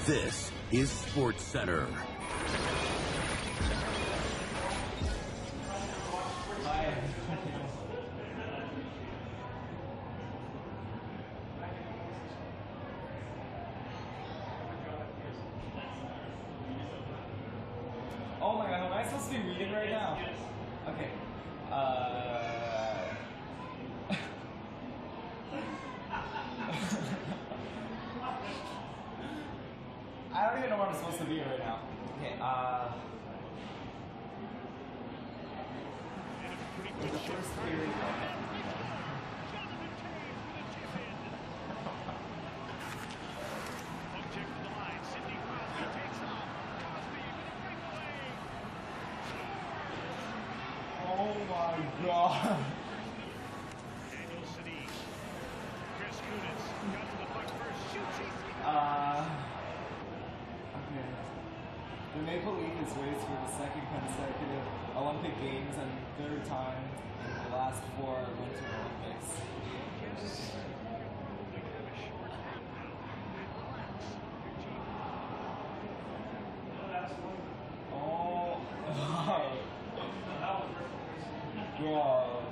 This is Sports Center. Oh my god, am I supposed to be reading right now? Okay. I don't even know where I'm supposed to be right now. Okay, the first period. Oh my god. Okay. The Maple Leaf is raised for the second consecutive Olympic Games and third time in the last 4 Winter Olympics. Oh god.